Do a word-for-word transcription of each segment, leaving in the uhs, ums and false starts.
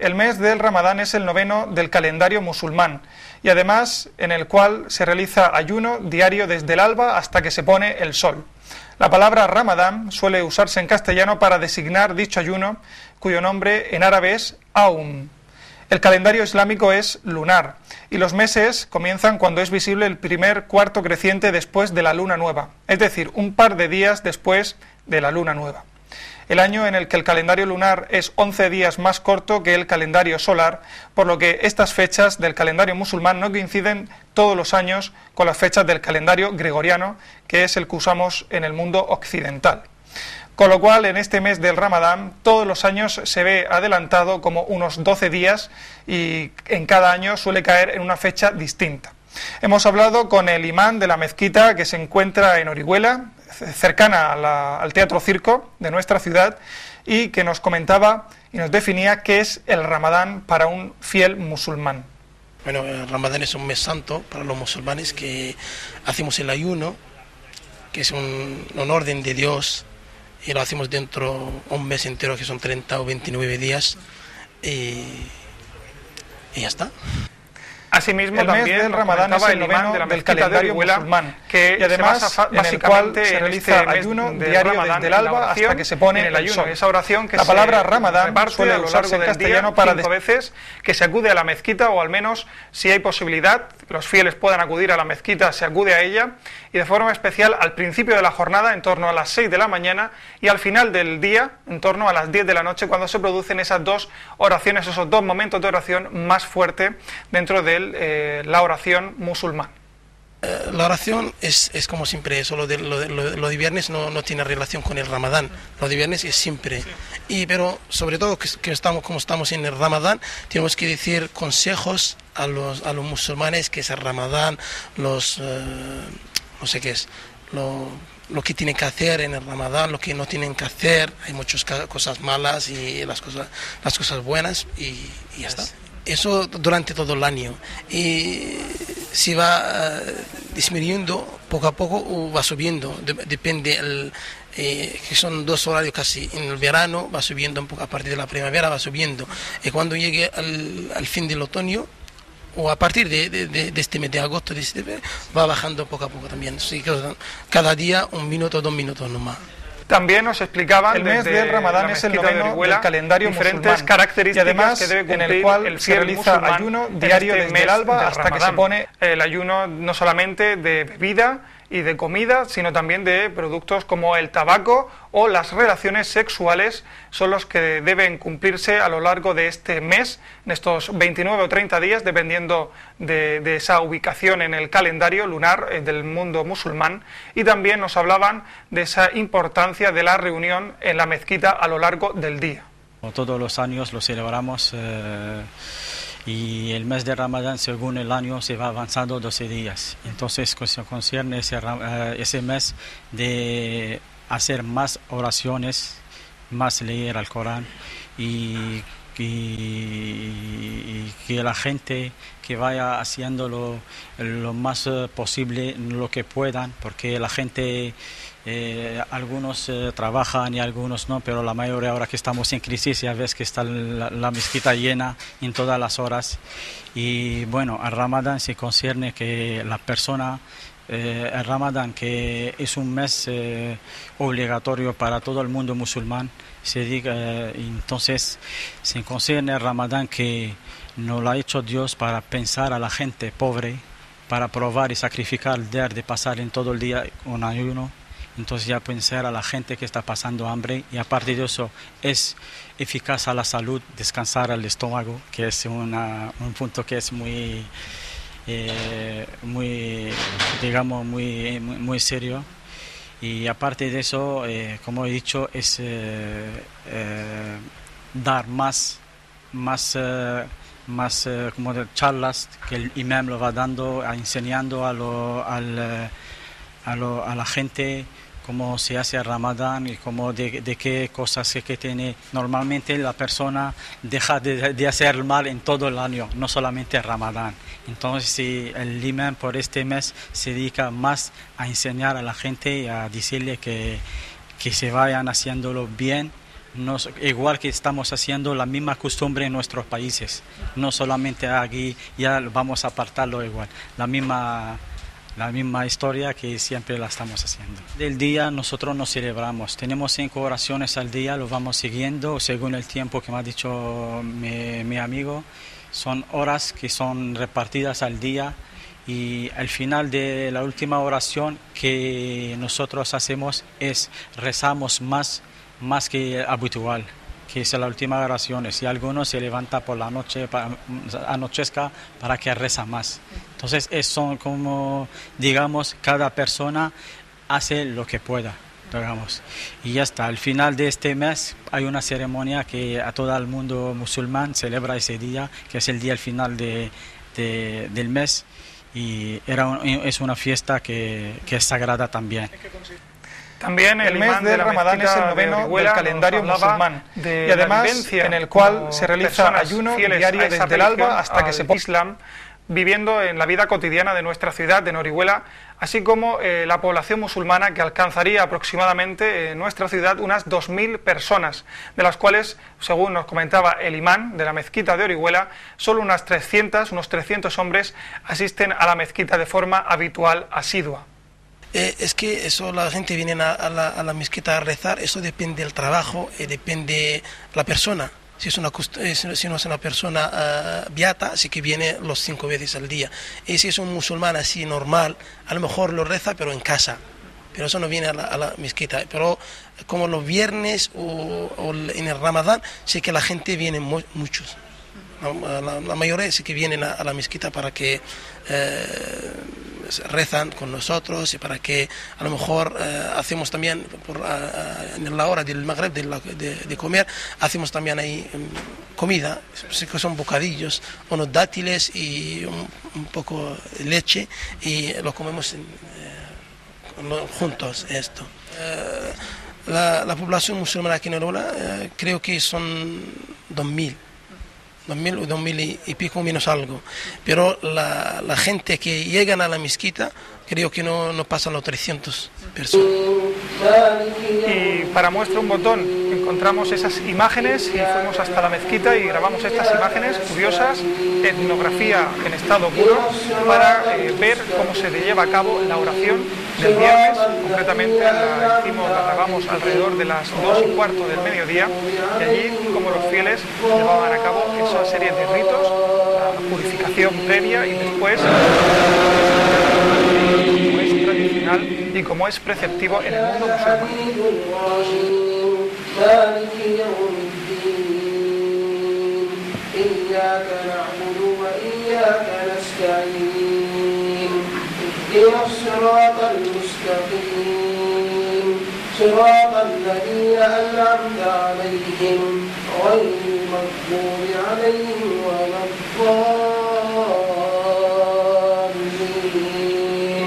El mes del Ramadán es el noveno del calendario musulmán y además en el cual se realiza ayuno diario desde el alba hasta que se pone el sol. La palabra Ramadán suele usarse en castellano para designar dicho ayuno, cuyo nombre en árabe es Aum. El calendario islámico es lunar y los meses comienzan cuando es visible el primer cuarto creciente después de la luna nueva, es decir, un par de días después de la luna nueva. El año en el que el calendario lunar es once días más corto que el calendario solar, por lo que estas fechas del calendario musulmán no coinciden todos los años con las fechas del calendario gregoriano, que es el que usamos en el mundo occidental. Con lo cual, en este mes del Ramadán, todos los años se ve adelantado como unos doce días y en cada año suele caer en una fecha distinta. Hemos hablado con el imán de la mezquita que se encuentra en Orihuela, cercana a la, al Teatro Circo de nuestra ciudad, y que nos comentaba y nos definía qué es el Ramadán para un fiel musulmán. Bueno, el Ramadán es un mes santo para los musulmanes que hacemos el ayuno, que es un, un orden de Dios, y lo hacemos dentro un mes entero, que son treinta o veintinueve días, y, y ya está. Asimismo, el también mes del Ramadán es el noveno de la del calendario musulmán, que y además en el cual se realiza este ayuno diario desde el alba hasta que se pone el ayuno. Esa oración que la palabra Ramadán suele usarse en castellano para cinco veces, que se acude a la mezquita, o al menos, si hay posibilidad, los fieles puedan acudir a la mezquita, se acude a ella, y de forma especial al principio de la jornada, en torno a las seis de la mañana, y al final del día, en torno a las diez de la noche, cuando se producen esas dos oraciones, esos dos momentos de oración más fuerte dentro de Eh, la oración musulmana. Eh, la oración es, es como siempre, eso lo de, lo de, lo de viernes no, no tiene relación con el Ramadán, lo de viernes es siempre, y pero sobre todo que, que estamos como estamos en el Ramadán, tenemos que decir consejos a los, a los musulmanes, que es el Ramadán, los eh, no sé qué es, lo, lo que tienen que hacer en el Ramadán, lo que no tienen que hacer, hay muchas cosas malas y las cosas, las cosas buenas, y, y ya está. Eso durante todo el año, y si va uh, disminuyendo poco a poco o va subiendo, de, depende, el, eh, que son dos horarios casi. En el verano va subiendo un poco, a partir de la primavera va subiendo, y cuando llegue al, al fin del otoño, o a partir de, de, de, de este mes de agosto, de este, va bajando poco a poco también. Así que cada día un minuto, dos minutos nomás. También nos explicaban el mes del Ramadán es el noveno del calendario diferentes musulmán, características y además que debe cumplir en el cual el se realiza ayuno diario este desde el alba hasta Ramadán, que se pone el ayuno no solamente de bebida y de comida, sino también de productos como el tabaco o las relaciones sexuales, son los que deben cumplirse a lo largo de este mes, en estos veintinueve o treinta días, dependiendo de, de esa ubicación en el calendario lunar eh, del mundo musulmán. Y también nos hablaban de esa importancia de la reunión en la mezquita a lo largo del día. Todos los años lo celebramos eh... y el mes de Ramadán, según el año, se va avanzando doce días. Entonces, se concierne ese, ese mes de hacer más oraciones, más leer al Corán, y, y, y que la gente que vaya haciendo lo, lo más posible, lo que puedan, porque la gente... Eh, algunos eh, trabajan y algunos no, pero la mayoría, ahora que estamos en crisis, ya ves que está la, la mezquita llena en todas las horas. Y bueno, al Ramadán se concierne que la persona, eh, el Ramadán, que es un mes eh, obligatorio para todo el mundo musulmán, se diga, eh, entonces se concierne el Ramadán que nos lo ha hecho Dios para pensar a la gente pobre, para probar y sacrificar el día de pasar en todo el día un ayuno. Entonces ya pensar a la gente que está pasando hambre, y aparte de eso es eficaz a la salud, descansar el estómago, que es una, un punto que es muy, eh, muy digamos, muy, muy, muy serio. Y aparte de eso, eh, como he dicho, es eh, eh, dar más, más, eh, más eh, como de charlas que el imam lo va dando, enseñando a, lo, al, a, lo, a la gente cómo se hace el Ramadán y cómo de, de qué cosas que tiene. Normalmente la persona deja de, de hacer el mal en todo el año, no solamente el Ramadán. Entonces, si el imán por este mes se dedica más a enseñar a la gente y a decirle que, que se vayan haciéndolo bien, Nos, igual que estamos haciendo la misma costumbre en nuestros países, no solamente aquí, ya vamos a apartarlo igual, la misma, la misma historia que siempre la estamos haciendo. Del día nosotros nos celebramos, tenemos cinco oraciones al día, lo vamos siguiendo según el tiempo que me ha dicho mi, mi amigo, son horas que son repartidas al día. Y al final de la última oración que nosotros hacemos es rezamos más, más que habitual, que es la última oración. Si alguno se levanta por la noche, para, anochezca para que reza más. Entonces, son como, digamos, cada persona hace lo que pueda, digamos. Y ya está, al final de este mes hay una ceremonia que a todo el mundo musulmán celebra ese día, que es el día al final de, de, del mes. Y era un, es una fiesta que, que es sagrada también. También el, el mes de Ramadán es el noveno del calendario musulmán de y además en el cual se realiza ayuno diario desde el alba hasta que se pone Islam, viviendo en la vida cotidiana de nuestra ciudad de Orihuela, así como eh, la población musulmana, que alcanzaría aproximadamente en nuestra ciudad unas dos mil personas, de las cuales, según nos comentaba el imán de la mezquita de Orihuela, solo unas trescientas, unos trescientos hombres asisten a la mezquita de forma habitual, asidua. Eh, es que eso, la gente viene a, a, la, a la mezquita a rezar, eso depende del trabajo, eh, depende de la persona. Si, es una, si no es una persona uh, beata, así que viene los cinco veces al día. Y si es un musulmán así normal, a lo mejor lo reza, pero en casa. Pero eso no viene a la, a la mezquita. Pero como los viernes o, o en el Ramadán, sí que la gente viene mu muchos. La, la, la mayoría sí que vienen a, a la mezquita para que eh, rezan con nosotros y para que a lo mejor eh, hacemos también por, uh, en la hora del Maghreb de, la, de, de comer, hacemos también ahí um, comida, sí que son bocadillos, unos dátiles y un, un poco de leche, y lo comemos en, eh, juntos esto. Eh, la, la población musulmana aquí en Orihuela eh, creo que son dos mil. dos mil o dos mil y, y pico menos algo, pero la, la gente que llegan a la mezquita creo que no, no pasan los trescientas personas. Y para muestra un botón encontramos esas imágenes y fuimos hasta la mezquita y grabamos estas imágenes curiosas, etnografía en estado puro, para eh, ver cómo se lleva a cabo la oración del viernes. Concretamente la hicimos, la grabamos alrededor de las dos y cuarto del mediodía, y allí como los fieles llevaban a cabo esa serie de ritos, la purificación previa y después, como es tradicional y como es preceptivo en el mundo musulmán. اهدنا الصراط المستقيم صراط الذين أنعمت عليهم غير المغضوب عليهم ولا الضالين.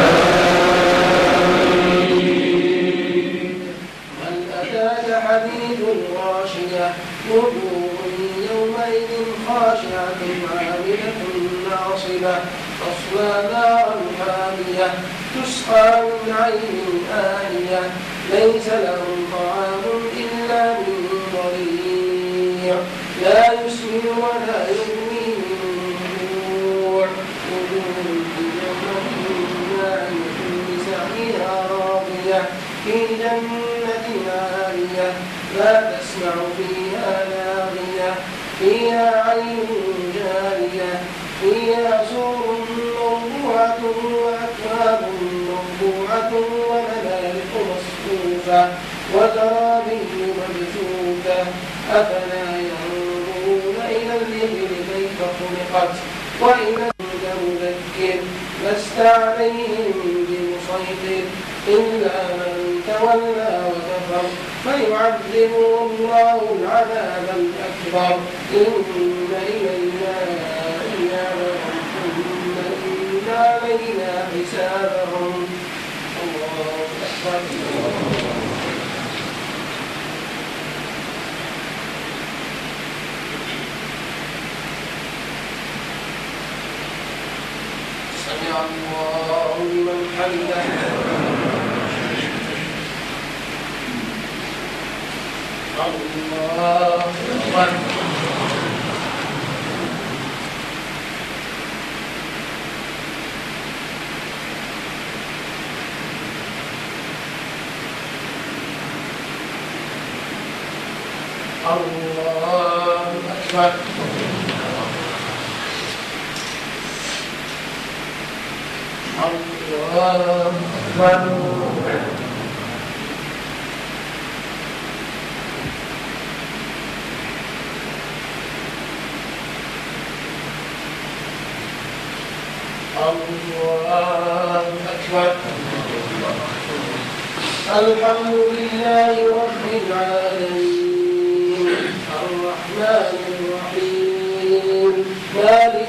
هل أتاك حديث الغاشية وجوه يومئذ خاشعة عاملة ناصبة تصلى نارا حامية تسقى من عين آنية ليس لهم طعام إلا من ضريع لا يسمن ولا يغني من جوع وجوه يومئذ ناعمة لسعيها راضية في جنة عالية لا تسمع فيها لاغية فيها عين جارية فيها سور مرضوعة وأكواب مرضوعة ونمارق مصفوفة وزرابي مبثوثة أفلا ينظرون إلى الإبل كيف خلقت وإلى الجود مذكر لست عليهم بمسيطر إلا من تولى وكفر فيعذبه الله العذاب الأكبر إن إلينا إيابهم ثم إن علينا حسابهم. الله أكبر. سمع الله لمن حمده. الله أكبر الله أكبر الله أكبر الله أكبر الحمد لله رب العالمين الرحمن الرحيم مالك